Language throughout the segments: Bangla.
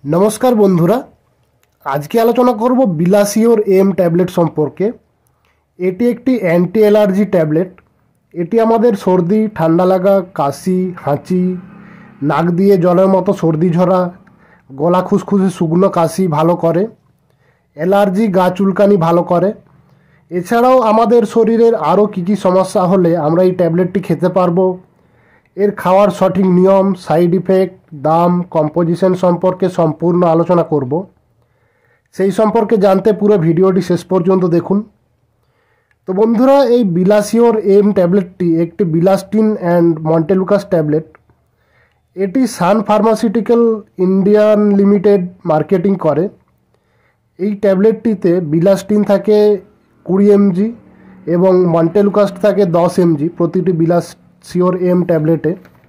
नमस्कार बंधुरा आज के आलोचना करब বিলাসিওর এম टैबलेट सम्पर्के एटी एकटी एंटी एलार्जी टैबलेट। एटी आमादेर सर्दी ठंडा लागा काशी हाँची नाक दिए जलेर मतो सर्दी झरा गला खुसखुसे शुकनो काशी भालो करे, एलार्जी गा चुलकानी भालो करे। एछाड़ाओ आमादेर शरीरेर आरो की समस्या होले आमरा एई टैबलेटटी खेते पारबो। एर खावार सठिक नियम साइड इफेक्ट दाम कम्पोजिशन सम्पर्के सम्पूर्ण आलोचना करब। सेई सम्पर्के जानते पुरो भिडियोटी शेष पर्यन्त देखुन। तो बंधुरा এই বিলাসিওর এম ট্যাবলেটটি একটি বিলাস্টিন অ্যান্ড মন্টেলুকাস ট্যাবলেট। এটি Sun Pharmaceutical Indian Limited marketing করে। এই ট্যাবলেটটিতে বিলাস্টিন থাকে 20 mg এবং মন্টেলুকাস থাকে 10 mg প্রতিটি বিলাসিওর এম ট্যাবলেটে।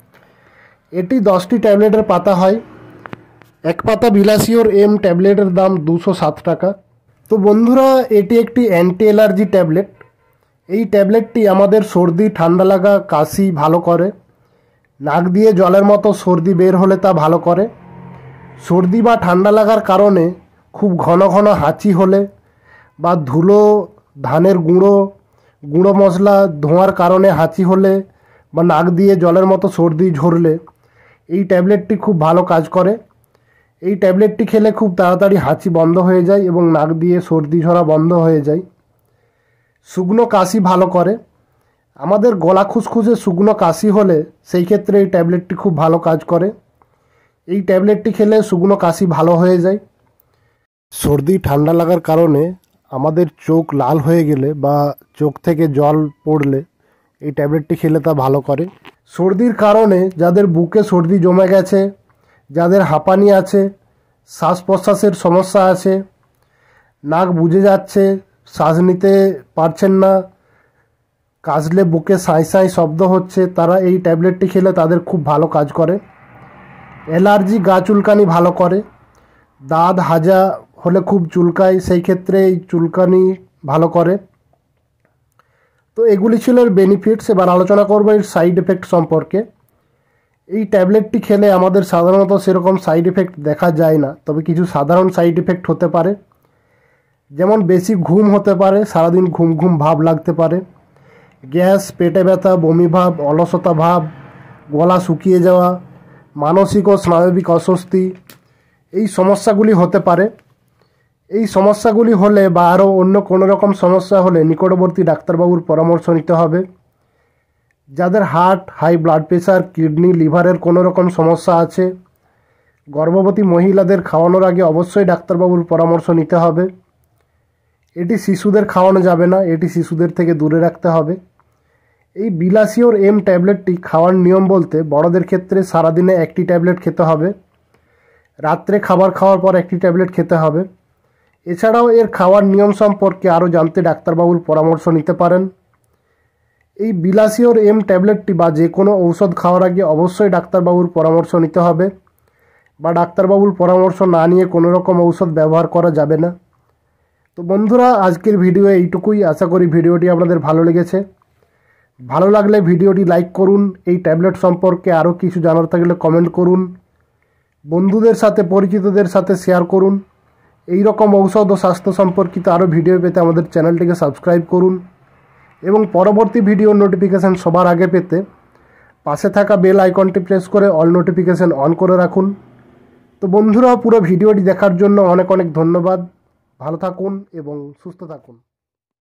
এটি 10টি ট্যাবলেটের পাতা হয়। এক পাতা বিলাসিওর এম ট্যাবলেটের দাম 207 টাকা। তো বন্ধুরা এটি একটি অ্যান্টি অ্যালার্জি ট্যাবলেট। এই ট্যাবলেটটি আমাদের সর্দি ঠান্ডা লাগা কাশি ভালো করে, নাক দিয়ে জলের মতো সর্দি বের হলে তা ভালো করে। সর্দি বা ঠান্ডা লাগার কারণে খুব ঘন ঘন হাঁচি হলে বা ধুলো ধানের গুঁড়ো মশলা ধোঁয়ার কারণে হাঁচি হলে বা নাক দিয়ে জলের মতো সর্দি ঝরলে এই ট্যাবলেটটি খুব ভালো কাজ করে। এই ট্যাবলেটটি খেলে খুব তাড়াতাড়ি হাঁচি বন্ধ হয়ে যায় এবং নাক দিয়ে সর্দি ঝরা বন্ধ হয়ে যায়। শুকনো কাশি ভালো করে। আমাদের গলা খুসখুসে শুকনো কাশি হলে সেই ক্ষেত্রে এই ট্যাবলেটটি খুব ভালো কাজ করে। এই ট্যাবলেটটি খেলে শুকনো কাশি ভালো হয়ে যায়। সর্দি ঠান্ডা লাগার কারণে আমাদের চোখ লাল হয়ে গেলে বা চোখ থেকে জল পড়লে এই ট্যাবলেটটি খেলে তা ভালো করে। সর্দির কারণে যাদের বুকে সর্দি জমে গেছে, যাদের হাঁপানি আছে, শ্বাস প্রশ্বাসের সমস্যা আছে, নাক বুজে যাচ্ছে, শ্বাস নিতে পারছেন না, কাশলে বুকে সাঁই সাঁই শব্দ হচ্ছে, তারা এই ট্যাবলেটটি খেলে তাদের খুব ভালো কাজ করে। অ্যালার্জি গা চুলকানি ভালো করে। দাঁত হাজা হলে খুব চুলকায়, সেই ক্ষেত্রে এই চুলকানি ভালো করে। তো এগুলি ছিল এর বেনিফিটস। এবার আলোচনা করব এর সাইড এফেক্ট সম্পর্কে। এই ট্যাবলেটটি খেলে আমাদের সাধারণত সেরকম সাইড এফেক্ট দেখা যায় না, তবে কিছু সাধারণ সাইড এফেক্ট হতে পারে। যেমন বেশি ঘুম হতে পারে, সারাদিন ঘুম ঘুম ভাব লাগতে পারে, গ্যাস, পেটে ব্যথা, বমি ভাব, অলসতা ভাব, গলা শুকিয়ে যাওয়া, মানসিক ও স্নায়বিক অস্বস্তি, এই সমস্যাগুলি হতে পারে। এই সমস্যাগুলি হলে বা আরও অন্য কোনো রকম সমস্যা হলে নিকটবর্তী ডাক্তারবাবুর পরামর্শ নিতে হবে। যাদের heart, high blood pressure, kidney, লিভারের কোনো রকম সমস্যা আছে, গর্ভবতী মহিলাদের খাওয়ানোর আগে অবশ্যই ডাক্তারবাবুর পরামর্শ নিতে হবে। এটি শিশুদের খাওয়ানো যাবে না, এটি শিশুদের থেকে দূরে রাখতে হবে। এই বিলাসিওর এম ট্যাবলেটটি খাওয়ার নিয়ম বলতে বড়দের ক্ষেত্রে সারাদিনে একটি ট্যাবলেট খেতে হবে, রাত্রে খাবার খাওয়ার পর একটি ট্যাবলেট খেতে হবে। এছাড়াও এর খাওয়ার নিয়ম সম্পর্কে আরও জানতে ডাক্তারবাবুর পরামর্শ নিতে পারেন। এই বিলাসিওর এম ট্যাবলেটটি বা যে কোনো ঔষধ খাওয়ার আগে অবশ্যই ডাক্তারবাবুর পরামর্শ নিতে হবে, বা ডাক্তারবাবুর পরামর্শ না নিয়ে কোনো রকম ঔষধ ব্যবহার করা যাবে না। তো বন্ধুরা আজকের ভিডিও এইটুকুই। আশা করি ভিডিওটি আপনাদের ভালো লেগেছে। ভালো লাগলে ভিডিওটি লাইক করুন। এই ট্যাবলেট সম্পর্কে আরও কিছু জানার থাকলে কমেন্ট করুন। বন্ধুদের সাথে পরিচিতদের সাথে শেয়ার করুন। এই রকম ঔষধ ও স্বাস্থ্য সম্পর্কিত আরও ভিডিও পেতে আমাদের চ্যানেলটিকে সাবস্ক্রাইব করুন এবং পরবর্তী ভিডিওর নোটিফিকেশান সবার আগে পেতে পাশে থাকা বেল আইকনটি প্রেস করে অল নোটিফিকেশান অন করে রাখুন। তো বন্ধুরা পুরো ভিডিওটি দেখার জন্য অনেক অনেক ধন্যবাদ। ভালো থাকুন এবং সুস্থ থাকুন।